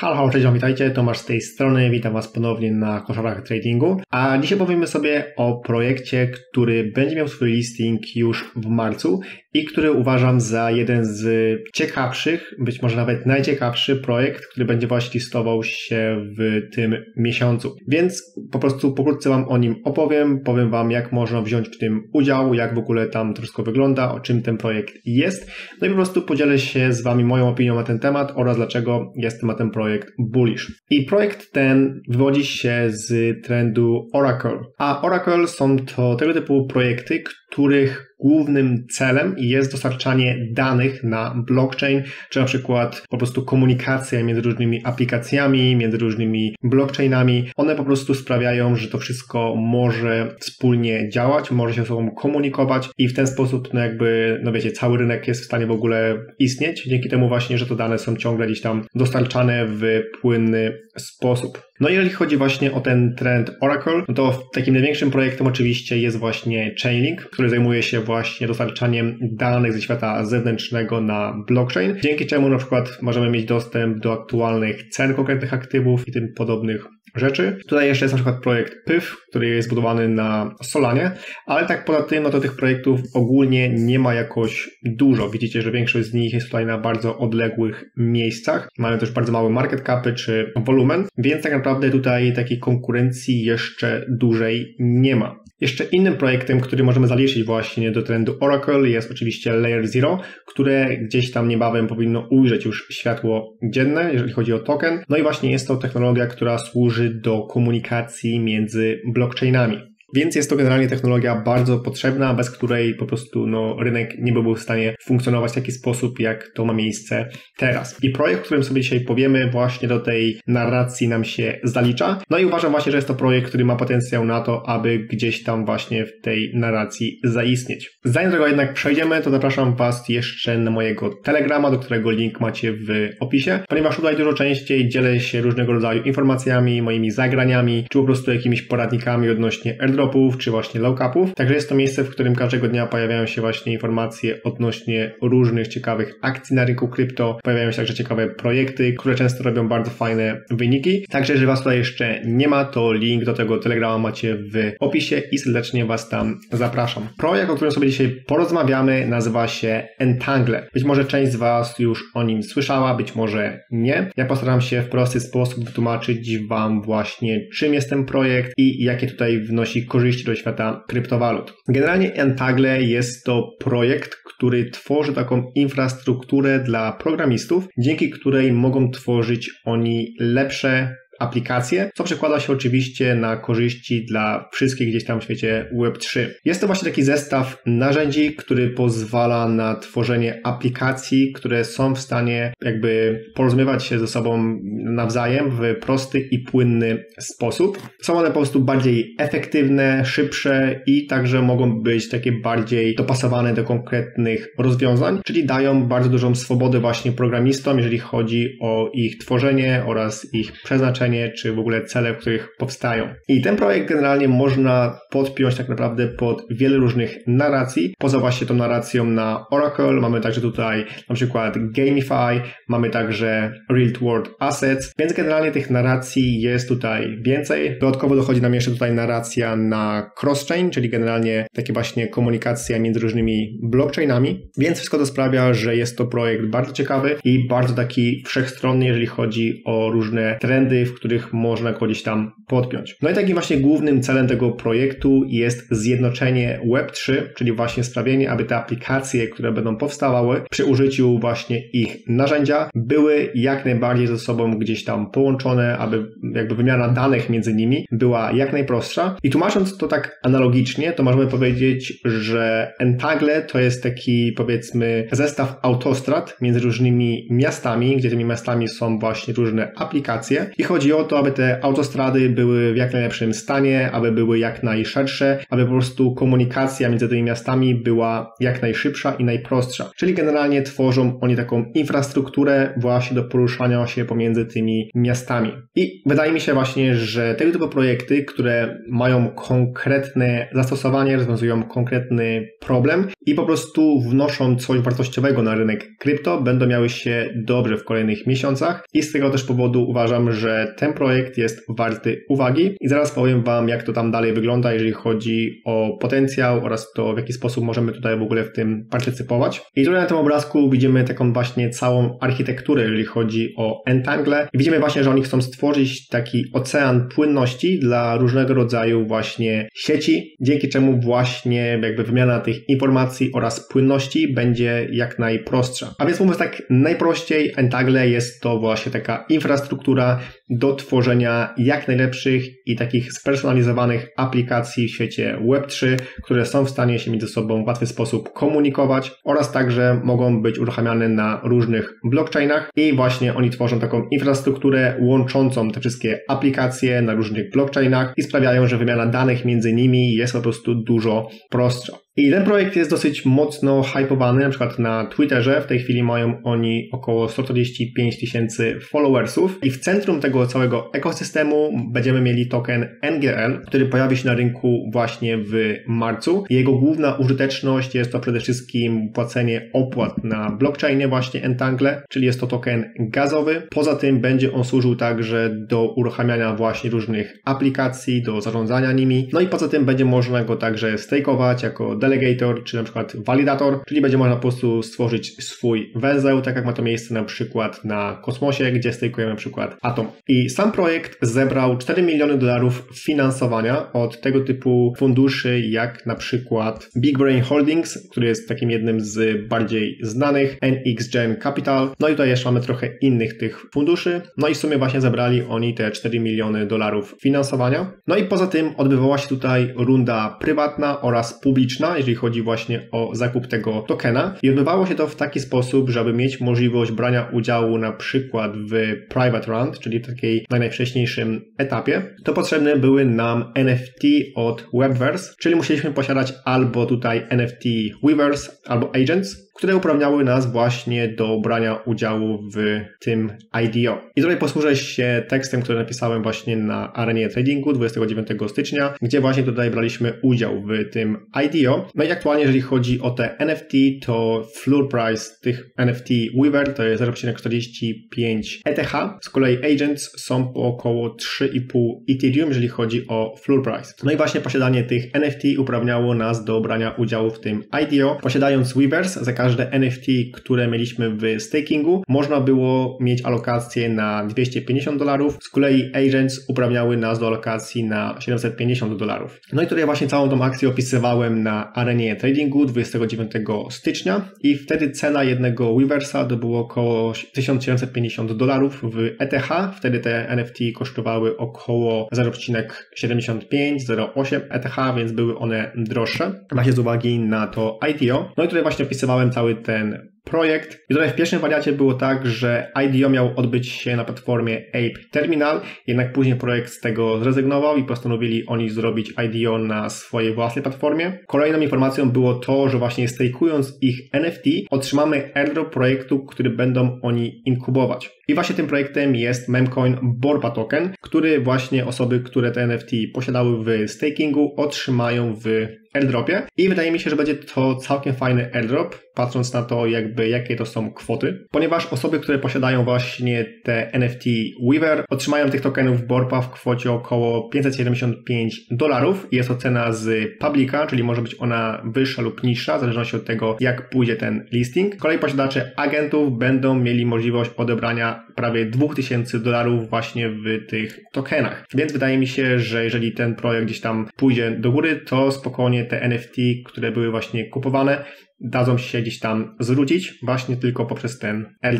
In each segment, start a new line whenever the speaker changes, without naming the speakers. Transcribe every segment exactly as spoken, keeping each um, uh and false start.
Halo, halo, cześć, witajcie, Tomasz z tej strony, witam Was ponownie na Koszarach Tradingu, a dzisiaj powiemy sobie o projekcie, który będzie miał swój listing już w marcu i który uważam za jeden z ciekawszych, być może nawet najciekawszy projekt, który będzie właśnie listował się w tym miesiącu. Więc po prostu pokrótce Wam o nim opowiem, powiem Wam, jak można wziąć w tym udział, jak w ogóle tam to wszystko wygląda, o czym ten projekt jest, no i po prostu podzielę się z Wami moją opinią na ten temat oraz dlaczego jest na ten projekt bullish. I projekt ten wywodzi się z trendu Oracle, a Oracle są to tego typu projekty, których głównym celem jest dostarczanie danych na blockchain, czy na przykład po prostu komunikacja między różnymi aplikacjami, między różnymi blockchainami. One po prostu sprawiają, że to wszystko może wspólnie działać, może się ze sobą komunikować i w ten sposób, no jakby, no wiecie, cały rynek jest w stanie w ogóle istnieć, dzięki temu właśnie, że te dane są ciągle gdzieś tam dostarczane w płynny sposób. No i jeżeli chodzi właśnie o ten trend Oracle, no to takim największym projektem oczywiście jest właśnie Chainlink, który zajmuje się właśnie dostarczaniem danych ze świata zewnętrznego na blockchain, dzięki czemu na przykład możemy mieć dostęp do aktualnych cen konkretnych aktywów i tym podobnych rzeczy. Tutaj jeszcze jest na przykład projekt P Y F, który jest zbudowany na Solanie, ale tak poza tym, no to tych projektów ogólnie nie ma jakoś dużo. Widzicie, że większość z nich jest tutaj na bardzo odległych miejscach. Mają też bardzo małe market capy czy wolumen, więc tak naprawdę tutaj takiej konkurencji jeszcze dłużej nie ma. Jeszcze innym projektem, który możemy zaliczyć właśnie do trendu Oracle jest oczywiście Layer Zero, które gdzieś tam niebawem powinno ujrzeć już światło dzienne, jeżeli chodzi o token. No i właśnie jest to technologia, która służy do komunikacji między blockchainami. Więc jest to generalnie technologia bardzo potrzebna, bez której po prostu no, rynek nie byłby w stanie funkcjonować w taki sposób, jak to ma miejsce teraz. I projekt, o którym sobie dzisiaj powiemy, właśnie do tej narracji nam się zalicza. No i uważam właśnie, że jest to projekt, który ma potencjał na to, aby gdzieś tam właśnie w tej narracji zaistnieć. Zanim do tego jednak przejdziemy, to zapraszam Was jeszcze na mojego Telegrama, do którego link macie w opisie, ponieważ tutaj dużo częściej dzielę się różnego rodzaju informacjami, moimi zagraniami, czy po prostu jakimiś poradnikami odnośnie airdrop, czy właśnie low-capów. Także jest to miejsce, w którym każdego dnia pojawiają się właśnie informacje odnośnie różnych ciekawych akcji na rynku krypto. Pojawiają się także ciekawe projekty, które często robią bardzo fajne wyniki. Także jeżeli Was tutaj jeszcze nie ma, to link do tego Telegrama macie w opisie i serdecznie Was tam zapraszam. Projekt, o którym sobie dzisiaj porozmawiamy, nazywa się Entangle. Być może część z Was już o nim słyszała, być może nie. Ja postaram się w prosty sposób wytłumaczyć Wam właśnie, czym jest ten projekt i jakie tutaj wnosi korzyści do świata kryptowalut. Generalnie Entangle jest to projekt, który tworzy taką infrastrukturę dla programistów, dzięki której mogą tworzyć oni lepsze aplikacje, co przekłada się oczywiście na korzyści dla wszystkich gdzieś tam w świecie web trzy. Jest to właśnie taki zestaw narzędzi, który pozwala na tworzenie aplikacji, które są w stanie jakby porozumiewać się ze sobą nawzajem w prosty i płynny sposób. Są one po prostu bardziej efektywne, szybsze i także mogą być takie bardziej dopasowane do konkretnych rozwiązań, czyli dają bardzo dużą swobodę właśnie programistom, jeżeli chodzi o ich tworzenie oraz ich przeznaczenie czy w ogóle cele, w których powstają. I ten projekt generalnie można podpiąć tak naprawdę pod wiele różnych narracji. Poza właśnie tą narracją na Oracle mamy także tutaj na przykład Gamify, mamy także Real World Assets, więc generalnie tych narracji jest tutaj więcej. Dodatkowo dochodzi nam jeszcze tutaj narracja na cross-chain, czyli generalnie takie właśnie komunikacja między różnymi blockchainami, więc wszystko to sprawia, że jest to projekt bardzo ciekawy i bardzo taki wszechstronny, jeżeli chodzi o różne trendy, w których można go gdzieś tam podpiąć. No i takim właśnie głównym celem tego projektu jest zjednoczenie web trzy, czyli właśnie sprawienie, aby te aplikacje, które będą powstawały przy użyciu właśnie ich narzędzia, były jak najbardziej ze sobą gdzieś tam połączone, aby jakby wymiana danych między nimi była jak najprostsza. I tłumacząc to tak analogicznie, to możemy powiedzieć, że Entangle to jest taki, powiedzmy, zestaw autostrad między różnymi miastami, gdzie tymi miastami są właśnie różne aplikacje i chodzi chodzi o to, aby te autostrady były w jak najlepszym stanie, aby były jak najszersze, aby po prostu komunikacja między tymi miastami była jak najszybsza i najprostsza. Czyli generalnie tworzą oni taką infrastrukturę właśnie do poruszania się pomiędzy tymi miastami. I wydaje mi się właśnie, że tego typu projekty, które mają konkretne zastosowanie, rozwiązują konkretny problem i po prostu wnoszą coś wartościowego na rynek krypto, będą miały się dobrze w kolejnych miesiącach i z tego też powodu uważam, że ten projekt jest warty uwagi i zaraz powiem Wam, jak to tam dalej wygląda, jeżeli chodzi o potencjał oraz to, w jaki sposób możemy tutaj w ogóle w tym partycypować. I tutaj na tym obrazku widzimy taką właśnie całą architekturę, jeżeli chodzi o Entangle. I widzimy właśnie, że oni chcą stworzyć taki ocean płynności dla różnego rodzaju właśnie sieci, dzięki czemu właśnie jakby wymiana tych informacji oraz płynności będzie jak najprostsza. A więc mówiąc tak najprościej, Entangle jest to właśnie taka infrastruktura do tworzenia jak najlepszych i takich spersonalizowanych aplikacji w świecie web trzy, które są w stanie się między sobą w łatwy sposób komunikować oraz także mogą być uruchamiane na różnych blockchainach i właśnie oni tworzą taką infrastrukturę łączącą te wszystkie aplikacje na różnych blockchainach i sprawiają, że wymiana danych między nimi jest po prostu dużo prostsza. I ten projekt jest dosyć mocno hypowany, na przykład na Twitterze. W tej chwili mają oni około sto czterdzieści pięć tysięcy followersów i w centrum tego całego ekosystemu będziemy mieli token N G L, który pojawi się na rynku właśnie w marcu. Jego główna użyteczność jest to przede wszystkim płacenie opłat na blockchainie właśnie Entangle, czyli jest to token gazowy. Poza tym będzie on służył także do uruchamiania właśnie różnych aplikacji, do zarządzania nimi. No i poza tym będzie można go także stakeować jako delegator, czy na przykład validator, czyli będzie można po prostu stworzyć swój węzeł, tak jak ma to miejsce na przykład na Kosmosie, gdzie stakujemy na przykład Atom. I sam projekt zebrał cztery miliony dolarów finansowania od tego typu funduszy, jak na przykład Big Brain Holdings, który jest takim jednym z bardziej znanych, N X Gen Capital, no i tutaj jeszcze mamy trochę innych tych funduszy, no i w sumie właśnie zebrali oni te cztery miliony dolarów finansowania. No i poza tym odbywała się tutaj runda prywatna oraz publiczna, jeżeli chodzi właśnie o zakup tego tokena i odbywało się to w taki sposób, żeby mieć możliwość brania udziału na przykład w private round, czyli w takiej najwcześniejszym etapie, to potrzebne były nam N F T od Webverse, czyli musieliśmy posiadać albo tutaj N F T Weavers albo Agents, które uprawniały nas właśnie do brania udziału w tym I D O. I tutaj posłużę się tekstem, który napisałem właśnie na arenie tradingu dwudziestego dziewiątego stycznia, gdzie właśnie tutaj braliśmy udział w tym I D O. No i aktualnie, jeżeli chodzi o te N F T, to floor price tych N F T Weaver to jest zero przecinek czterdzieści pięć E T H. Z kolei Agents są po około trzy i pół Ethereum, jeżeli chodzi o floor price. No i właśnie posiadanie tych N F T uprawniało nas do brania udziału w tym I D O. Posiadając Weavers, za każde N F T, które mieliśmy w stakingu, można było mieć alokację na dwieście pięćdziesiąt dolarów. Z kolei Agents uprawniały nas do alokacji na siedemset pięćdziesiąt dolarów. No i tutaj właśnie całą tą akcję opisywałem na arenie tradingu dwudziestego dziewiątego stycznia i wtedy cena jednego Weaversa to było około tysiąc siedemset pięćdziesiąt dolarów w E T H. Wtedy te N F T kosztowały około zero przecinek siedemdziesiąt pięć do zero przecinek osiem E T H, więc były one droższe właśnie z uwagi na to I D O. No i tutaj właśnie opisywałem cały ten projekt. I tutaj w pierwszym wariacie było tak, że I D O miał odbyć się na platformie Ape Terminal, jednak później projekt z tego zrezygnował i postanowili oni zrobić I D O na swojej własnej platformie. Kolejną informacją było to, że właśnie stakując ich N F T otrzymamy airdrop projektu, który będą oni inkubować. I właśnie tym projektem jest Memcoin Borpa Token, który właśnie osoby, które te N F T posiadały w stakingu, otrzymają w airdropie. I wydaje mi się, że będzie to całkiem fajny airdrop, patrząc na to jakby jakie to są kwoty, ponieważ osoby, które posiadają właśnie te N F T Weaver, otrzymają tych tokenów Borpa w kwocie około pięćset siedemdziesiąt pięć dolarów. Jest to cena z publica, czyli może być ona wyższa lub niższa, w zależności od tego, jak pójdzie ten listing. Z kolei posiadacze agentów będą mieli możliwość odebrania prawie dwa tysiące dolarów właśnie w tych tokenach. Więc wydaje mi się, że jeżeli ten projekt gdzieś tam pójdzie do góry, to spokojnie te N F T, które były właśnie kupowane, dadzą się gdzieś tam zwrócić właśnie tylko poprzez ten airdrop.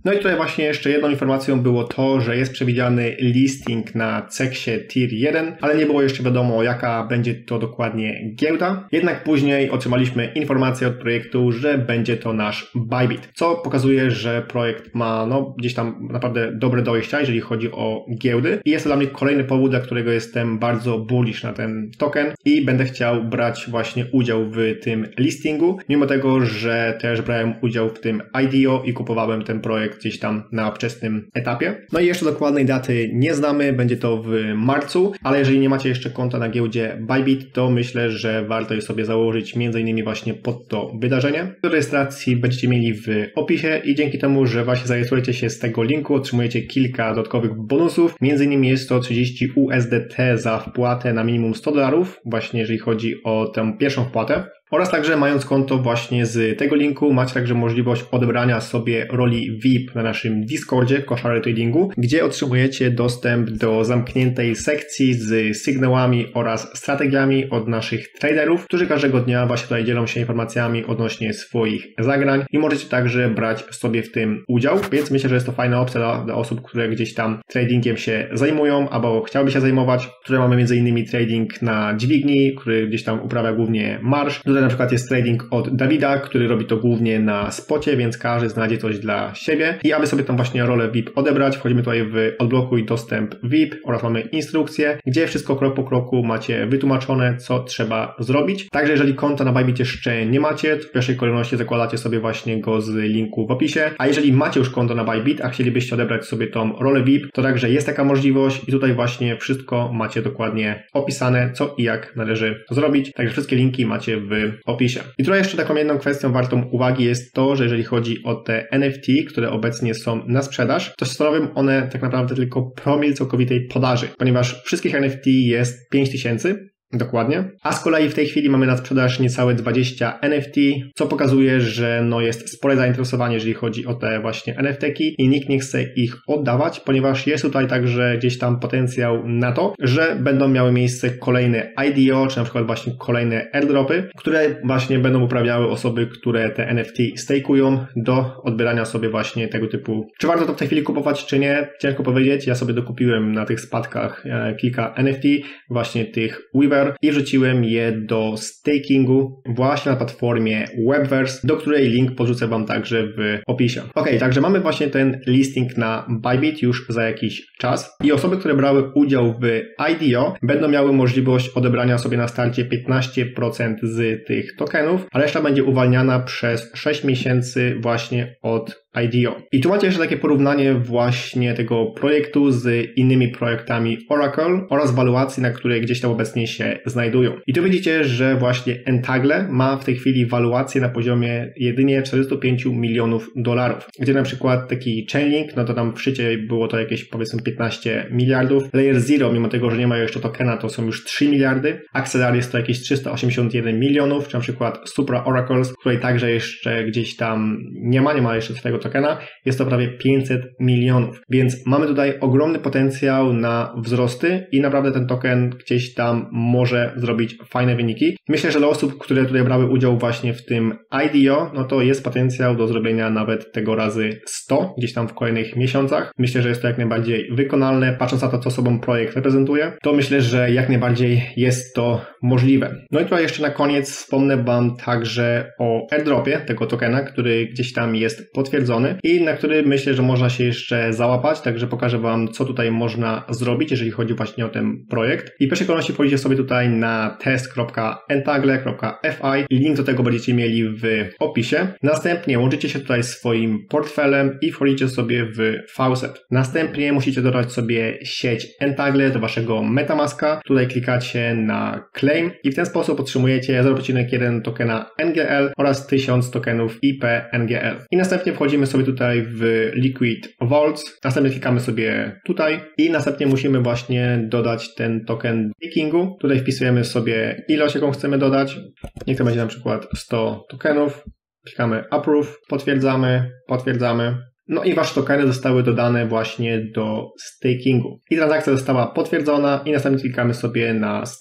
No i tutaj właśnie jeszcze jedną informacją było to, że jest przewidziany listing na ceksie tier jeden, ale nie było jeszcze wiadomo, jaka będzie to dokładnie giełda. Jednak później otrzymaliśmy informację od projektu, że będzie to nasz Bybit, co pokazuje, że projekt ma no gdzieś tam naprawdę dobre dojścia, jeżeli chodzi o giełdy i jest to dla mnie kolejny powód, dla którego jestem bardzo bullish na ten token i będę chciał brać właśnie udział w tym listingu, mimo tego, że też brałem udział w tym I D O i kupowałem ten projekt gdzieś tam na wczesnym etapie. No i jeszcze dokładnej daty nie znamy, będzie to w marcu, ale jeżeli nie macie jeszcze konta na giełdzie Bybit, to myślę, że warto je sobie założyć między innymi właśnie pod to wydarzenie. Do rejestracji będziecie mieli w opisie i dzięki temu, że właśnie zarejestrujecie się z tego linku, otrzymujecie kilka dodatkowych bonusów. Między innymi jest to trzydzieści U S D T za wpłatę na minimum sto dolarów, właśnie jeżeli chodzi o tę pierwszą wpłatę. Oraz także mając konto właśnie z tego linku macie także możliwość odebrania sobie roli V I P na naszym Discordzie Koszary Tradingu, gdzie otrzymujecie dostęp do zamkniętej sekcji z sygnałami oraz strategiami od naszych traderów, którzy każdego dnia właśnie tutaj dzielą się informacjami odnośnie swoich zagrań i możecie także brać sobie w tym udział, więc myślę, że jest to fajna opcja dla, dla osób, które gdzieś tam tradingiem się zajmują albo chciałyby się zajmować, które mamy między innymi trading na dźwigni, który gdzieś tam uprawia głównie marsz. Tutaj na przykład jest trading od Dawida, który robi to głównie na spocie, więc każdy znajdzie coś dla siebie. I aby sobie tą właśnie rolę V I P odebrać, wchodzimy tutaj w odblokuj dostęp V I P oraz mamy instrukcję, gdzie wszystko krok po kroku macie wytłumaczone, co trzeba zrobić. Także jeżeli konta na Bybit jeszcze nie macie, to w pierwszej kolejności zakładacie sobie właśnie go z linku w opisie. A jeżeli macie już konto na Bybit, a chcielibyście odebrać sobie tą rolę V I P, to także jest taka możliwość i tutaj właśnie wszystko macie dokładnie opisane, co i jak należy zrobić. Także wszystkie linki macie w opisie. I tutaj jeszcze taką jedną kwestią wartą uwagi jest to, że jeżeli chodzi o te N F T, które obecnie są na sprzedaż, to stanowią one tak naprawdę tylko promil całkowitej podaży, ponieważ wszystkich N F T jest pięć tysięcy. Dokładnie. A z kolei w tej chwili mamy na sprzedaż niecałe dwadzieścia N F T, co pokazuje, że no jest spore zainteresowanie, jeżeli chodzi o te właśnie N F T-ki i nikt nie chce ich oddawać, ponieważ jest tutaj także gdzieś tam potencjał na to, że będą miały miejsce kolejne I D O, czy na przykład właśnie kolejne airdropy, które właśnie będą uprawiały osoby, które te N F T stakują do odbierania sobie właśnie tego typu. Czy warto to w tej chwili kupować, czy nie? Ciężko powiedzieć. Ja sobie dokupiłem na tych spadkach kilka N F T, właśnie tych Weaver, i wrzuciłem je do stakingu właśnie na platformie Webverse, do której link podrzucę Wam także w opisie. Ok, także mamy właśnie ten listing na Bybit już za jakiś czas i osoby, które brały udział w I D O będą miały możliwość odebrania sobie na starcie piętnaście procent z tych tokenów, a reszta będzie uwalniana przez sześć miesięcy właśnie od I D O. I tu macie jeszcze takie porównanie właśnie tego projektu z innymi projektami Oracle oraz waluacji, na której gdzieś tam obecnie się znajdują. I tu widzicie, że właśnie Entagle ma w tej chwili waluację na poziomie jedynie czterysta pięć milionów dolarów, gdzie na przykład taki Chainlink, no to tam w szczycie było to jakieś powiedzmy piętnaście miliardów. Layer Zero, mimo tego, że nie ma jeszcze tokena, to są już trzy miliardy. Axelar jest to jakieś trzysta osiemdziesiąt jeden milionów, czy na przykład Supra Oracles, której także jeszcze gdzieś tam nie ma, nie ma jeszcze swojego tokena, jest to prawie pięćset milionów. Więc mamy tutaj ogromny potencjał na wzrosty i naprawdę ten token gdzieś tam może zrobić fajne wyniki. Myślę, że dla osób, które tutaj brały udział właśnie w tym I D O, no to jest potencjał do zrobienia nawet tego razy sto gdzieś tam w kolejnych miesiącach. Myślę, że jest to jak najbardziej wykonalne. Patrząc na to, co sobą projekt reprezentuje, to myślę, że jak najbardziej jest to możliwe. No i tutaj jeszcze na koniec wspomnę Wam także o airdropie tego tokena, który gdzieś tam jest potwierdzony i na który myślę, że można się jeszcze załapać, także pokażę Wam, co tutaj można zrobić, jeżeli chodzi właśnie o ten projekt. I w pierwszej kolejności wchodzicie sobie tutaj na test kropka entagle kropka F I. Link do tego będziecie mieli w opisie. Następnie łączycie się tutaj swoim portfelem i wchodzicie sobie w faucet. Następnie musicie dodać sobie sieć Entagle do waszego MetaMaska. Tutaj klikacie na Claim i w ten sposób otrzymujecie zero przecinek jeden tokena N G L oraz tysiąc tokenów I P N G L. I następnie wchodzimy sobie tutaj w Liquid Vaults. Następnie klikamy sobie tutaj i następnie musimy właśnie dodać ten token stakingu. Tutaj wpisujemy sobie ilość, jaką chcemy dodać. Niech to będzie na przykład sto tokenów. Klikamy Approve, potwierdzamy, potwierdzamy. No i wasze tokeny zostały dodane właśnie do stakingu. I transakcja została potwierdzona i następnie klikamy sobie na stake.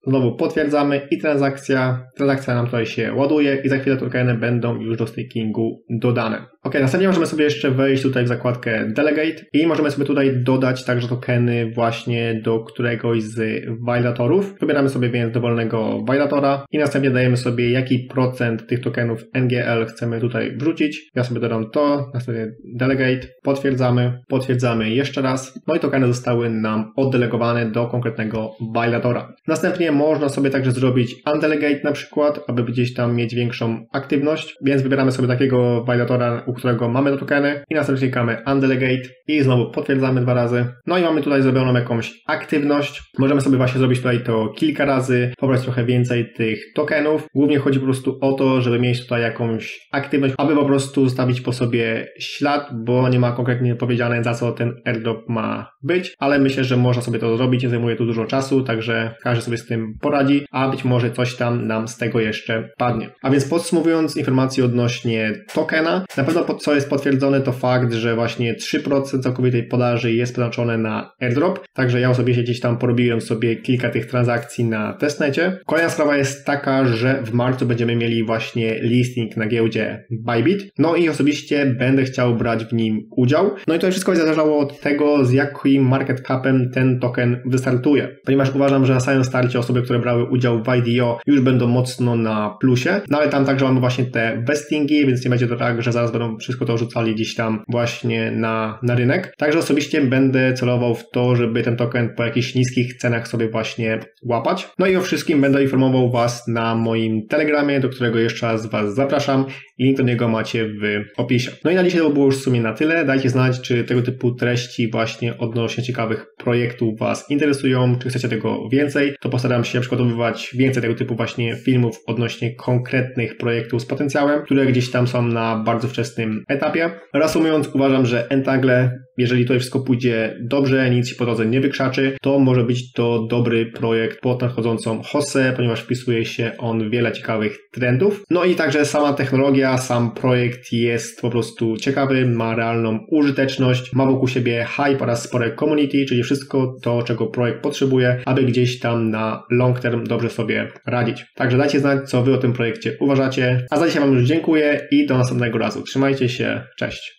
Znowu potwierdzamy i transakcja, transakcja nam tutaj się ładuje i za chwilę tokeny będą już do stakingu dodane. Ok, następnie możemy sobie jeszcze wejść tutaj w zakładkę Delegate i możemy sobie tutaj dodać także tokeny właśnie do któregoś z validatorów. Wybieramy sobie więc dowolnego validatora i następnie dajemy sobie jaki procent tych tokenów N G L chcemy tutaj wrzucić. Ja sobie dodam to, następnie Delegate, potwierdzamy, potwierdzamy jeszcze raz. No i tokeny zostały nam oddelegowane do konkretnego validatora. Następnie można sobie także zrobić Undelegate na przykład, aby gdzieś tam mieć większą aktywność, więc wybieramy sobie takiego validatora, u którego mamy te tokeny i następnie klikamy Undelegate i znowu potwierdzamy dwa razy. No i mamy tutaj zrobioną jakąś aktywność. Możemy sobie właśnie zrobić tutaj to kilka razy, pobrać trochę więcej tych tokenów. Głównie chodzi po prostu o to, żeby mieć tutaj jakąś aktywność, aby po prostu zostawić po sobie ślad, bo nie ma konkretnie powiedziane, za co ten airdrop ma być, ale myślę, że można sobie to zrobić, nie zajmuje to dużo czasu, także każdy sobie z tym poradzi, a być może coś tam nam z tego jeszcze padnie. A więc podsumowując informacje odnośnie tokena, na pewno co jest potwierdzone to fakt, że właśnie trzy procent całkowitej podaży jest przeznaczone na airdrop, także ja osobiście gdzieś tam porobiłem sobie kilka tych transakcji na testnecie. Kolejna sprawa jest taka, że w marcu będziemy mieli właśnie listing na giełdzie Bybit, no i osobiście będę chciał brać w nim udział. No i to wszystko jest zależało od tego, z jakim market capem ten token wystartuje, ponieważ uważam, że na samym starcie osoby, które brały udział w I D O już będą mocno na plusie, no ale tam także mamy właśnie te vestingi, więc nie będzie to tak, że zaraz będą wszystko to rzucali gdzieś tam właśnie na, na rynek. Także osobiście będę celował w to, żeby ten token po jakichś niskich cenach sobie właśnie łapać. No i o wszystkim będę informował Was na moim Telegramie, do którego jeszcze raz Was zapraszam. Link do niego macie w opisie. No i na dzisiaj to było już w sumie na tyle. Dajcie znać, czy tego typu treści właśnie odnośnie ciekawych projektów Was interesują, czy chcecie tego więcej. To postaram się przygotowywać więcej tego typu właśnie filmów odnośnie konkretnych projektów z potencjałem, które gdzieś tam są na bardzo wczesnym etapie. Reasumując, uważam, że Entagle, jeżeli tutaj wszystko pójdzie dobrze, nic się po drodze nie wykrzaczy, to może być to dobry projekt pod nadchodzącą hossę, ponieważ wpisuje się on w wiele ciekawych trendów. No i także sama technologia, sam projekt jest po prostu ciekawy, ma realną użyteczność, ma wokół siebie hype oraz spore community, czyli wszystko to, czego projekt potrzebuje, aby gdzieś tam na long term dobrze sobie radzić. Także dajcie znać, co Wy o tym projekcie uważacie. A za dzisiaj Wam już dziękuję i do następnego razu. Trzymajcie się, cześć!